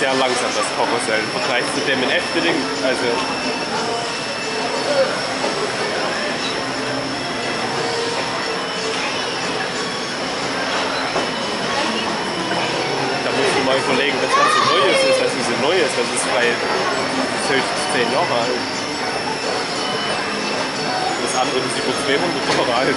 sehr langsam, das Karussell, im Vergleich zu dem in Efteling. Also da musst du mal überlegen, was das so Neues ist, was so Neues, das ist vielleicht höchstens 10 Jahre alt. Das andere ist über 200 Jahre alt.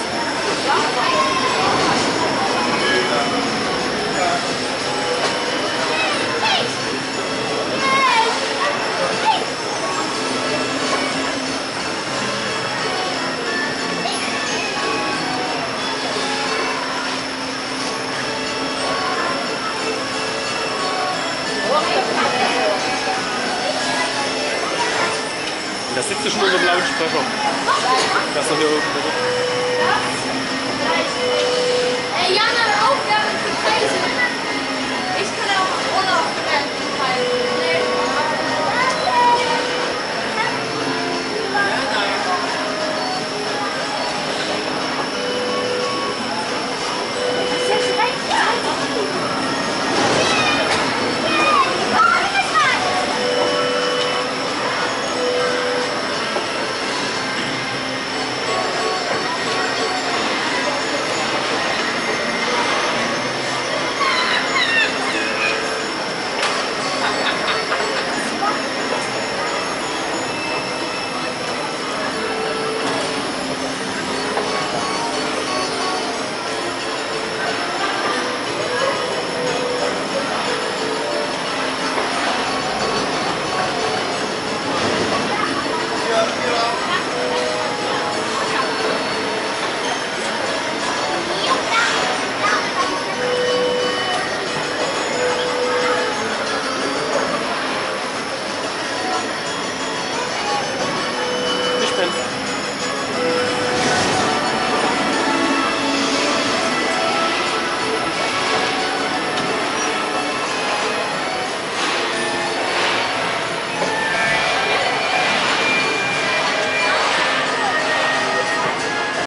Da sitzt du schon unter dem Lautsprecher. Das ist doch hier irgendwo.